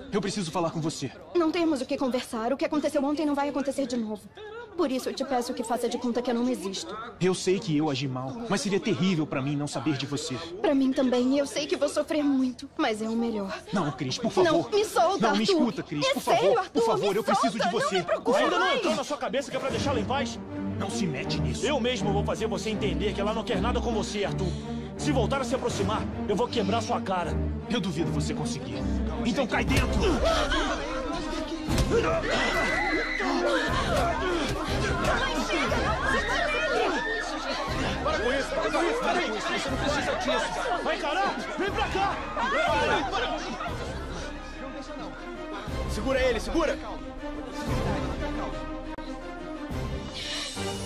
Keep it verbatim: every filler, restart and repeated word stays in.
Eu preciso falar com você. Não temos o que conversar. O que aconteceu ontem não vai acontecer de novo. Por isso eu te peço que faça de conta que eu não existo. Eu sei que eu agi mal, mas seria terrível pra mim não saber de você. Pra mim também. Eu sei que vou sofrer muito, mas é o melhor. Não, Cris, por favor. Não, me solta, Não, Arthur. me escuta, Cris, É por favor. sério, Arthur, por favor, me eu preciso solta, de você. não me preocupe. Ainda não Vai. entrou na sua cabeça que é pra deixá-la em paz? Não se mete nisso. Eu mesmo vou fazer você entender que ela não quer nada com você, Arthur. Se voltar a se aproximar, eu vou quebrar sua cara. Eu duvido você conseguir. Então cai dentro! Para com isso, para com isso, para com isso. Você não precisa disso. Vai encarar? Vem pra cá! Para, para. Segura ele, segura!